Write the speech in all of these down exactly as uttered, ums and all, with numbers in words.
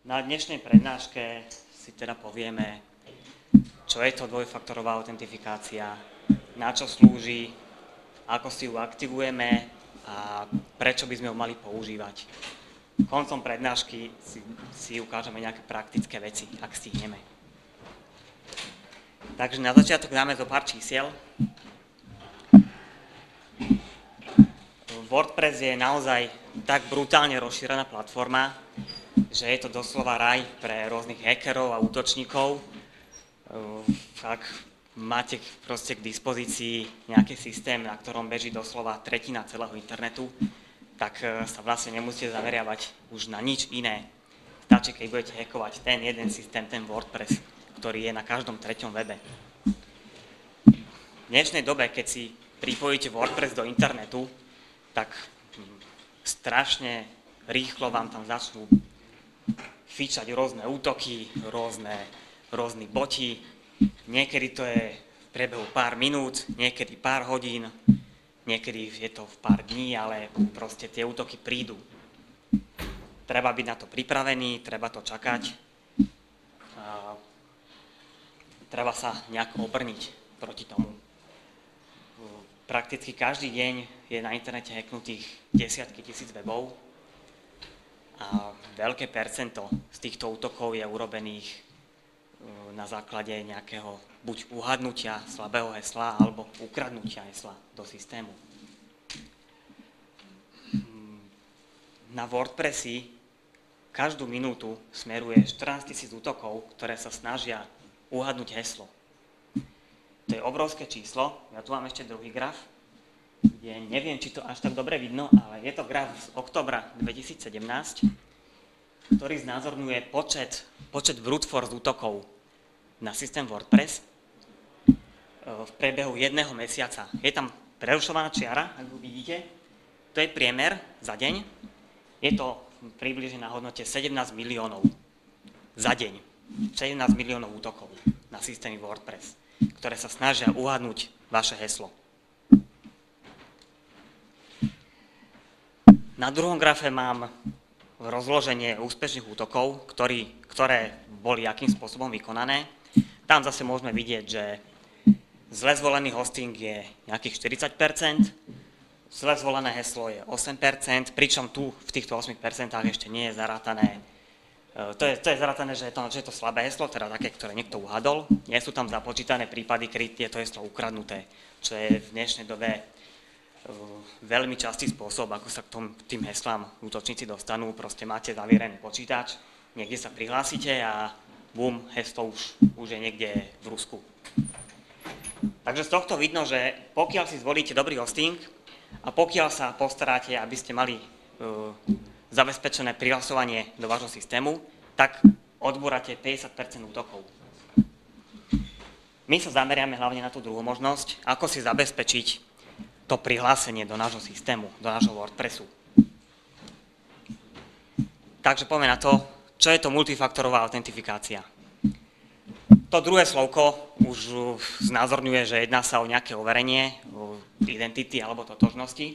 Na dnešnej prednáške si teda povieme, čo je to dvojfaktorová autentifikácia, na čo slúži, ako si ju aktivujeme a prečo by sme ju mali používať. Koncom prednášky si, si ukážeme nejaké praktické veci, ak stihneme. Takže na začiatok dáme zo pár čísiel. WordPress je naozaj tak brutálne rozšírená platforma, že je to doslova raj pre rôznych hackerov a útočníkov. Ak máte proste k dispozícii nejaký systém, na ktorom beží doslova tretina celého internetu, tak sa vlastne nemusíte zameriavať už na nič iné. Stačí, keď budete hackovať ten jeden systém, ten WordPress, ktorý je na každom treťom webe. V dnešnej dobe, keď si pripojíte WordPress do internetu, tak strašne rýchlo vám tam začnú fičať rôzne útoky, rôzne, rôzne boti. Niekedy to je v priebehu pár minút, niekedy pár hodín, niekedy je to v pár dní, ale proste tie útoky prídu. Treba byť na to pripravený, treba to čakať. A treba sa nejako obrniť proti tomu. Prakticky každý deň je na internete hacknutých desiatky tisíc webov a veľké percento z týchto útokov je urobených na základe nejakého buď uhadnutia slabého hesla alebo ukradnutia hesla do systému. Na WordPressi každú minútu smeruje štrnásť tisíc útokov, ktoré sa snažia uhadnúť heslo. To je obrovské číslo. Ja tu mám ešte druhý graf, kde neviem, či to až tak dobre vidno, ale je to graf z októbra dvetisícsedemnásť, ktorý znázorňuje počet, počet brute force útokov na systém WordPress v priebehu jedného mesiaca. Je tam prerušovaná čiara, ak ju vidíte. To je priemer za deň. Je to približne na hodnote sedemnásť miliónov za deň. sedemnásť miliónov útokov na systémy WordPress, ktoré sa snažia uhadnúť vaše heslo. Na druhom grafe mám rozloženie úspešných útokov, ktorý, ktoré boli akým spôsobom vykonané. Tam zase môžeme vidieť, že zle zvolený hosting je nejakých štyridsať percent, zle zvolené heslo je osem percent, pričom tu v týchto osem percent ešte nie je zarátané. To je, to je zarátané, že je, to, že je to slabé heslo, teda také, ktoré niekto uhadol. Nie sú tam započítané prípady, kedy je to heslo ukradnuté, čo je v dnešnej dobe veľmi častý spôsob, ako sa k tom, tým heslám útočníci dostanú. Proste máte zavierený počítač, niekde sa prihlásite a bum, heslo už, už je niekde v Rusku. Takže z tohto vidno, že pokiaľ si zvolíte dobrý hosting a pokiaľ sa postaráte, aby ste mali uh, zabezpečené prihlasovanie do vášho systému, tak odbúrate päťdesiat percent útokov. My sa zameriame hlavne na tú druhú možnosť, ako si zabezpečiť to prihlásenie do nášho systému, do nášho WordPressu. Takže poďme na to, čo je to multifaktorová autentifikácia. To druhé slovko už znázorňuje, že jedná sa o nejaké overenie, o identity alebo totožnosti.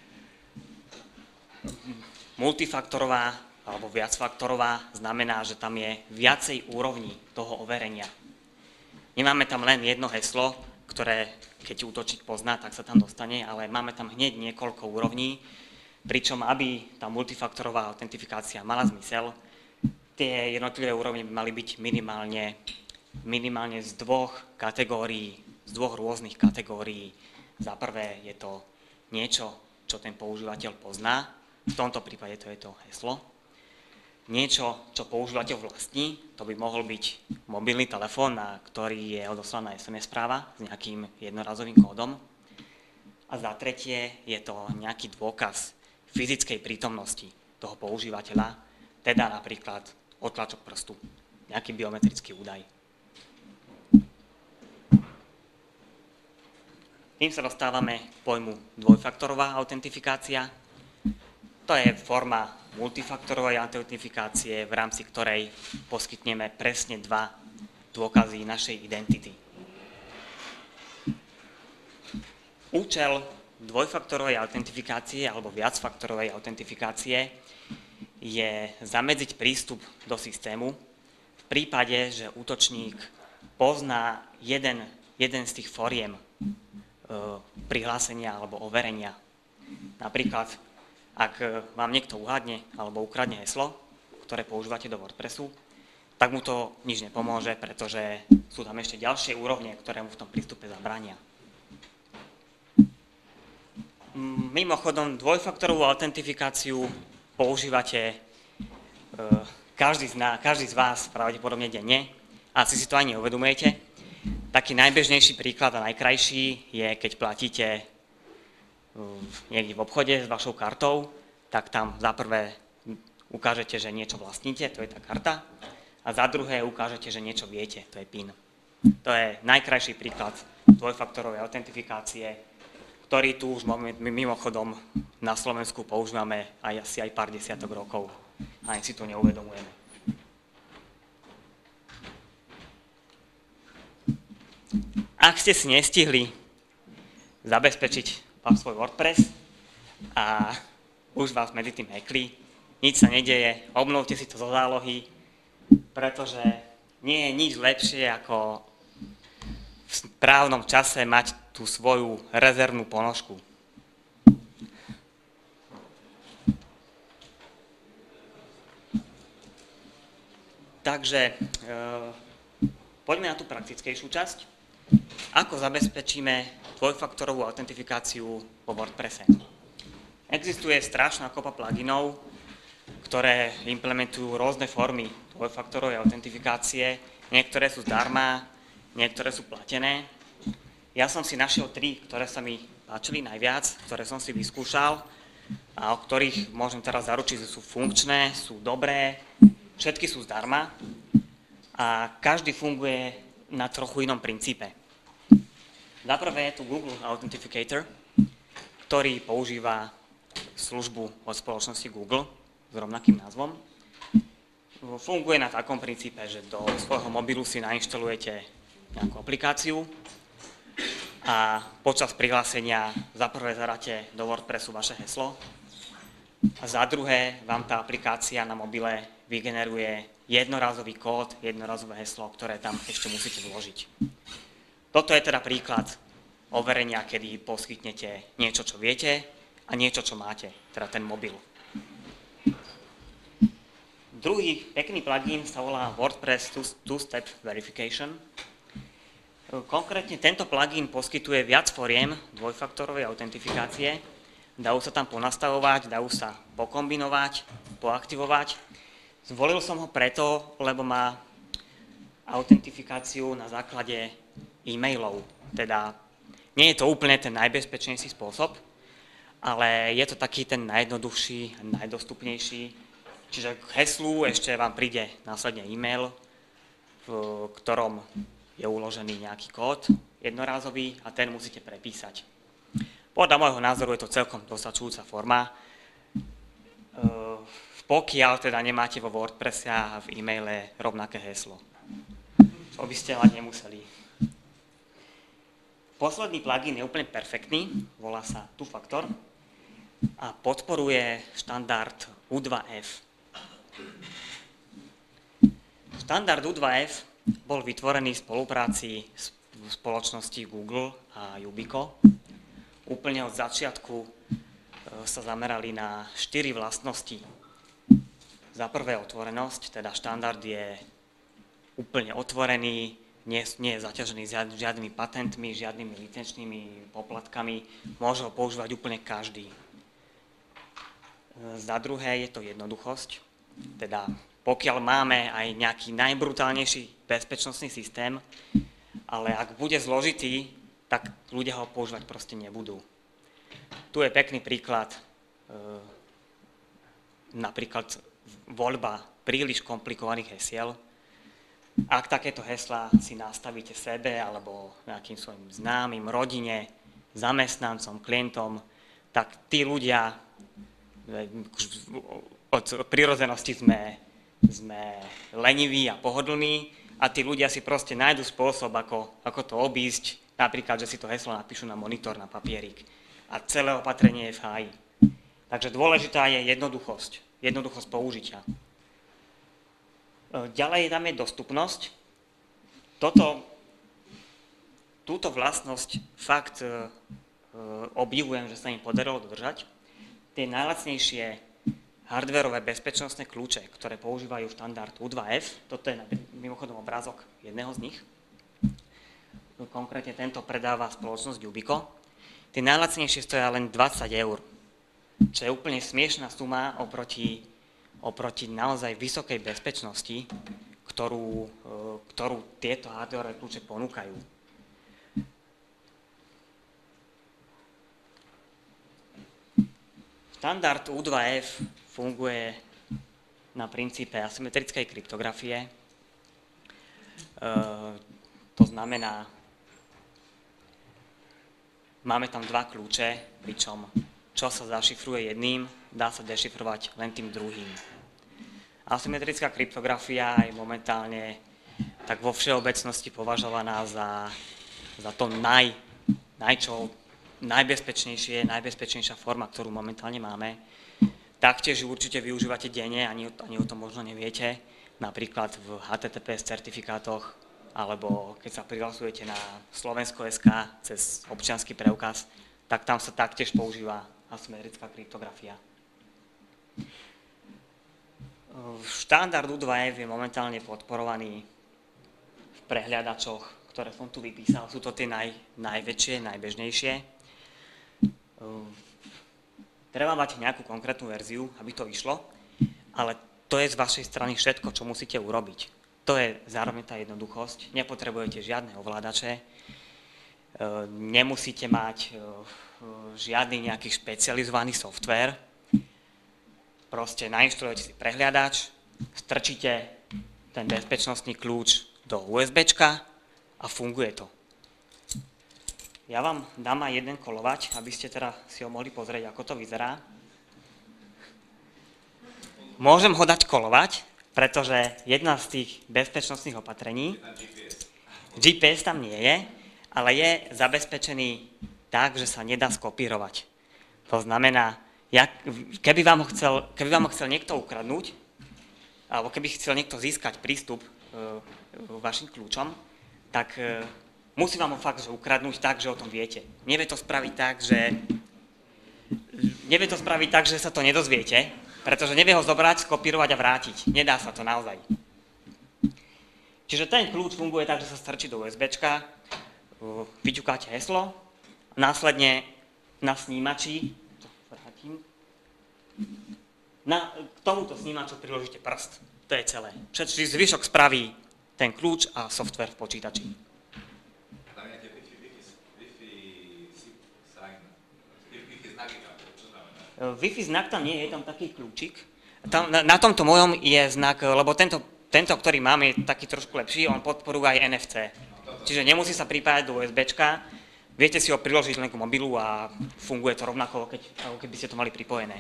Multifaktorová alebo viacfaktorová znamená, že tam je viacej úrovní toho overenia. Nemáme tam len jedno heslo, ktoré keď útočník pozná, tak sa tam dostane, ale máme tam hneď niekoľko úrovní, pričom aby tá multifaktorová autentifikácia mala zmysel, tie jednotlivé úrovne by mali byť minimálne, minimálne z dvoch kategórií, z dvoch rôznych kategórií. Za prvé je to niečo, čo ten používateľ pozná, v tomto prípade to je to heslo. Niečo, čo používateľ vlastní, to by mohol byť mobilný telefón, na ktorý je odoslaná es em es správa s nejakým jednorazovým kódom. A za tretie je to nejaký dôkaz fyzickej prítomnosti toho používateľa, teda napríklad odtlačok prstu, nejaký biometrický údaj. Tým sa dostávame k pojmu dvojfaktorová autentifikácia. To je forma multifaktorovej autentifikácie, v rámci ktorej poskytneme presne dva dôkazy našej identity. Účel dvojfaktorovej autentifikácie alebo viacfaktorovej autentifikácie je zamedziť prístup do systému v prípade, že útočník pozná jeden, jeden z tých foriem e, prihlásenia alebo overenia. Napríklad, ak vám niekto uhádne alebo ukradne heslo, ktoré používate do WordPressu, tak mu to nič nepomôže, pretože sú tam ešte ďalšie úrovne, ktoré mu v tom prístupe zabránia. Mimochodom, dvojfaktorovú autentifikáciu používate e, každý, z nás, každý z vás pravdepodobne denne, asi si to ani neuvedomujete. Taký najbežnejší príklad a najkrajší je, keď platíte e, niekde v obchode s vašou kartou, tak tam za prvé ukážete, že niečo vlastníte, to je tá karta, a za druhé ukážete, že niečo viete, to je PIN. To je najkrajší príklad dvojfaktorovej autentifikácie, ktorý tu už mimochodom na Slovensku používame aj asi aj pár desiatok rokov. Ani si to neuvedomujeme. Ak ste si nestihli zabezpečiť svoj WordPress a už vás medzi tým hackli, nič sa nedeje, obnovte si to zo zálohy, pretože nie je nič lepšie ako v správnom čase mať tú svoju rezervnú ponožku. Takže e, poďme na tú praktickejšiu časť. Ako zabezpečíme dvojfaktorovú autentifikáciu vo WordPresse? Existuje strašná kopa pluginov, ktoré implementujú rôzne formy dvojfaktorovej autentifikácie. Niektoré sú zdarma, niektoré sú platené. Ja som si našiel tri, ktoré sa mi páčili najviac, ktoré som si vyskúšal a o ktorých môžem teraz zaručiť, že sú funkčné, sú dobré, všetky sú zdarma a každý funguje na trochu inom princípe. Za prvé je tu Google Authenticator, ktorý používa službu od spoločnosti Google s rovnakým názvom. Funguje na takom princípe, že do svojho mobilu si nainštalujete nejakú aplikáciu a počas prihlásenia za prvé zadáte do WordPressu vaše heslo a za druhé vám tá aplikácia na mobile vygeneruje jednorazový kód, jednorazové heslo, ktoré tam ešte musíte vložiť. Toto je teda príklad overenia, kedy poskytnete niečo, čo viete a niečo, čo máte, teda ten mobil. Druhý pekný plugin sa volá WordPress Two-Step Verification. Konkrétne tento plugin poskytuje viac foriem dvojfaktorovej autentifikácie. Dajú sa tam ponastavovať, dajú sa pokombinovať, poaktivovať. Zvolil som ho preto, lebo má autentifikáciu na základe e-mailov. Teda nie je to úplne ten najbezpečnejší spôsob, ale je to taký ten najjednoduchší a najdostupnejší. Čiže k heslu ešte vám príde následne e-mail, v ktorom je uložený nejaký kód jednorázový a ten musíte prepísať. Podľa môjho názoru je to celkom dostačujúca forma. Pokiaľ teda nemáte vo WordPresse a v e-maile rovnaké heslo. Čo by ste ale nemuseli. Posledný plugin je úplne perfektný, volá sa Two Factor a podporuje štandard U dva F. Štandard U dva F bol vytvorený v spolupráci s spoločnosti Google a Yubico. Úplne od začiatku sa zamerali na štyri vlastnosti. Za prvé otvorenosť, teda štandard je úplne otvorený, nie, nie je zaťažený žiadnymi patentmi, žiadnymi licenčnými poplatkami, môže ho používať úplne každý. Za druhé je to jednoduchosť, teda pokiaľ máme aj nejaký najbrutálnejší bezpečnostný systém, ale ak bude zložitý, tak ľudia ho používať proste nebudú. Tu je pekný príklad, e, napríklad voľba príliš komplikovaných hesiel. Ak takéto heslá si nastavíte sebe alebo nejakým svojim známym, rodine, zamestnancom, klientom, tak tí ľudia, od prirodzenosti sme, sme leniví a pohodlní a tí ľudia si proste nájdu spôsob, ako, ako to obísť, napríklad, že si to heslo napíšu na monitor, na papierik a celé opatrenie je v háji. Takže dôležitá je jednoduchosť. jednoduchosť použitia. Ďalej tam je dostupnosť. Toto, túto vlastnosť fakt obdivujem, že sa im podarilo dodržať. Tie najlacnejšie hardwareové bezpečnostné kľúče, ktoré používajú štandard U dva F, toto je mimochodom obrázok jedného z nich, konkrétne tento predáva spoločnosť Yubico, tie najlacnejšie stoja len dvadsať eur, čo je úplne smiešná suma oproti, oproti naozaj vysokej bezpečnosti, ktorú, ktorú tieto hardwareové kľúče ponúkajú. Štandard U dva F funguje na princípe asymetrickej kryptografie. E, to znamená, máme tam dva kľúče, pričom čo sa zašifruje jedným, dá sa dešifrovať len tým druhým. Asymetrická kryptografia je momentálne tak vo všeobecnosti považovaná za, za to naj, najčo, najbezpečnejšie, najbezpečnejšia forma, ktorú momentálne máme. Taktiež ju určite využívate denne, ani, ani o tom možno neviete, napríklad v H T T P S certifikátoch, alebo keď sa prihlasujete na Slovensko bodka es ká cez občiansky preukaz, tak tam sa taktiež používa asymetrická kryptografia. Štandard U dva F je momentálne podporovaný v prehliadačoch, ktoré som tu vypísal. Sú to tie naj, najväčšie, najbežnejšie. Treba mať nejakú konkrétnu verziu, aby to išlo, ale to je z vašej strany všetko, čo musíte urobiť. To je zároveň tá jednoduchosť. Nepotrebujete žiadne ovládače, nemusíte mať žiadny nejaký špecializovaný software. Proste nainštalujete si prehliadač, strčíte ten bezpečnostný kľúč do USBčka a funguje to. Ja vám dám aj jeden kolovač, aby ste teda si ho mohli pozrieť, ako to vyzerá. Môžem ho dať kolovať, pretože jedna z tých bezpečnostných opatrení, G P S tam nie je, ale je zabezpečený tak, že sa nedá skopírovať. To znamená, ja, keby, vám ho chcel, keby vám ho chcel niekto ukradnúť, alebo keby chcel niekto získať prístup e, vašim kľúčom, tak e, musí vám ho fakt že ukradnúť tak, že o tom viete. Nevie to spraviť tak, že nevie to spraviť tak, že sa to nedozviete, pretože nevie ho zobrať, skopírovať a vrátiť. Nedá sa to naozaj. Čiže ten kľúč funguje tak, že sa strčí do USBčka, vyťukáte heslo, následne na snímači, to vrátim, na, k tomuto snímaču priložíte prst. To je celé. Všetci zvyšok spraví ten kľúč a software v počítači. Wi-Fi znak tam nie je, je tam taký kľúčik. Tam, na, na tomto mojom je znak, lebo tento, tento, ktorý mám, je taký trošku lepší, on podporuje aj N F C. Čiže nemusí sa pripájať do USBčka, viete si ho priložiť len k mobilu a funguje to rovnako, keď, ako keby ste to mali pripojené.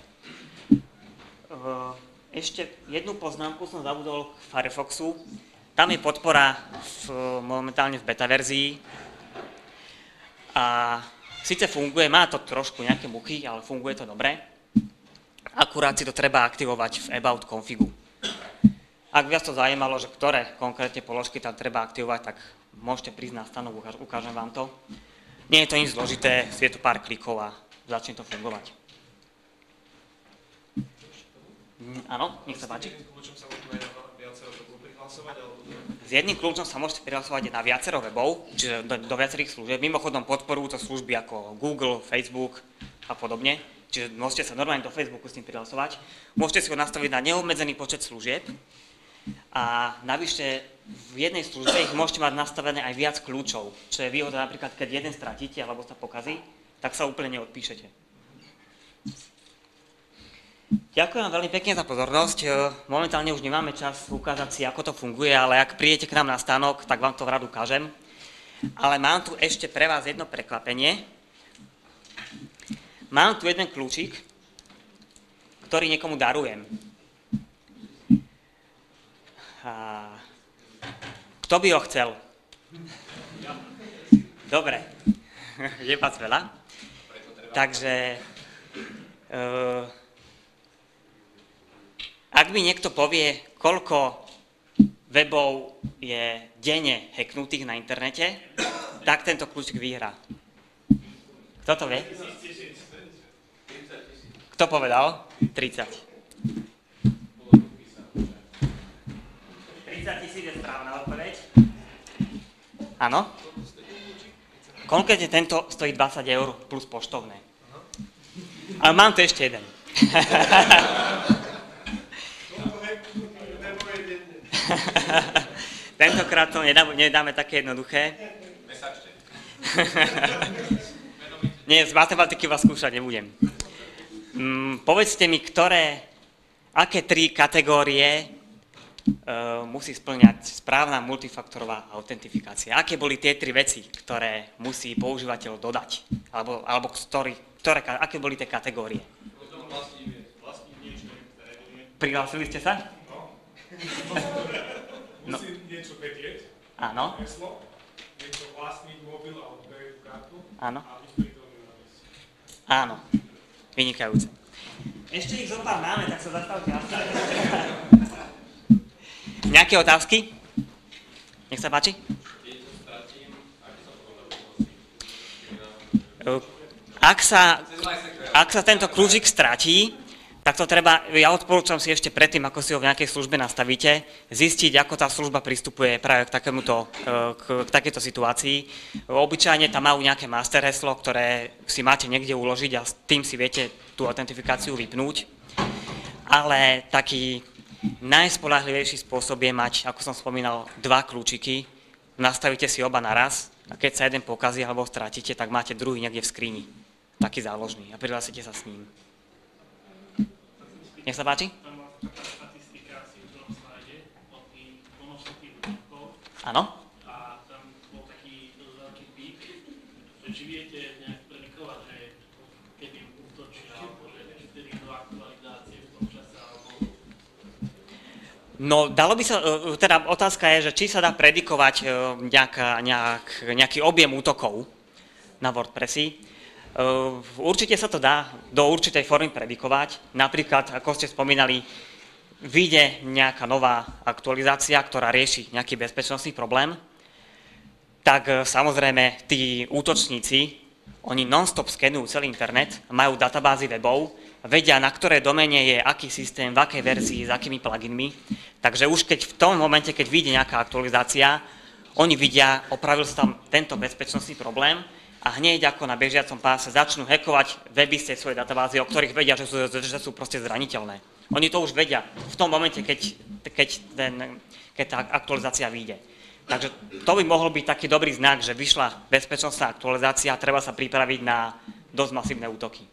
Ešte jednu poznámku som zabudol k Firefoxu. Tam je podpora v, momentálne v beta verzii. A síce funguje, má to trošku nejaké muchy, ale funguje to dobre. Akurát si to treba aktivovať v About configu. Ak vás to zaujímalo, že ktoré konkrétne položky tam treba aktivovať, tak môžete prísť na stanok, ukážem vám to. Nie je to nič zložité, je to pár klikov a začne to fungovať. Áno, nech sa páči. S jedným kľúčom sa môžete prihlasovať na viacero webov, čiže do, do viacerých služieb. Mimochodom podporujú to služby ako Google, Facebook a podobne. Čiže môžete sa normálne do Facebooku s tým prihlasovať. Môžete si ho nastaviť na neobmedzený počet služieb. A navyše v jednej službe ich môžete mať nastavené aj viac kľúčov. Čo je výhoda napríklad, keď jeden stratíte alebo sa pokazí, tak sa úplne neodpíšete. Ďakujem veľmi pekne za pozornosť. Momentálne už nemáme čas ukázať si, ako to funguje, ale ak prídete k nám na stánok, tak vám to rád ukážem. Ale mám tu ešte pre vás jedno prekvapenie. Mám tu jeden kľúčik, ktorý niekomu darujem. A kto by ho chcel? Dobre, je vás veľa. Takže... Uh, ak mi niekto povie, koľko webov je denne hacknutých na internete, tak tento kľúčik vyhrá. Kto to vie? Kto povedal? tridsať. tridsať tisíc je správna odpoveď. Áno? Konkrétne tento stojí dvadsať eur plus poštovné. Ale mám tu ešte jeden. Tentokrát to nedáme také jednoduché. Nie, z matematiky vás skúšať nebudem. Mm, povedzte mi, ktoré, aké tri kategórie uh, musí spĺňať správna multifaktorová autentifikácia. Aké boli tie tri veci, ktoré musí používateľ dodať? Alebo, alebo ktorý, ktoré, aké boli tie kategórie? Prihlásili ste sa? No. Musí niečo vedieť. Áno. Heslo, niečo vlastniť mobil alebo kreditnú kartu. Áno. A byť prítomný na mieste. Áno. Vynikajúce. Ešte ich zopár máme, tak sa zastavte. Nejaké otázky? Nech sa páči. Ak sa, ak sa tento kľúčik stratí, tak to treba, ja odporúčam si ešte predtým, ako si ho v nejakej službe nastavíte, zistiť, ako tá služba pristupuje práve k, takémuto, k, k takéto situácii. Obyčajne tam majú nejaké master heslo, ktoré si máte niekde uložiť a s tým si viete tú autentifikáciu vypnúť. Ale taký najspoľahlivejší spôsob je mať, ako som spomínal, dva kľúčiky. Nastavíte si oba naraz a keď sa jeden pokazí alebo stratíte, tak máte druhý niekde v skrini. Taký záložný a prihlásite sa s ním. Nech sa páči? Tam bola taká statistika asi v tom slajde o tých množstve tých útokov. Áno. A tam bol taký dosť veľký pík, že či viete nejak predikovať, že kedy útočí, alebo že vtedy do aktualizácie v tom čase, alebo... No, dalo by sa, teda otázka je, že či sa dá predikovať nejaká, nejak, nejaký objem útokov na WordPressy. Určite sa to dá do určitej formy predikovať. Napríklad, ako ste spomínali, vyjde nejaká nová aktualizácia, ktorá rieši nejaký bezpečnostný problém, tak samozrejme tí útočníci, oni non-stop skenujú celý internet, majú databázy webov, vedia, na ktorej domene je aký systém, v akej verzii, s akými pluginmi. Takže už keď v tom momente, keď vyjde nejaká aktualizácia, oni vidia, opravil sa tam tento bezpečnostný problém, a hneď ako na bežiacom páse začnú hackovať weby z tej svojej databázy, o ktorých vedia, že sú, že sú proste zraniteľné. Oni to už vedia v tom momente, keď, keď, ten, keď tá aktualizácia vyjde. Takže to by mohol byť taký dobrý znak, že vyšla bezpečnostná aktualizácia a treba sa pripraviť na dosť masívne útoky.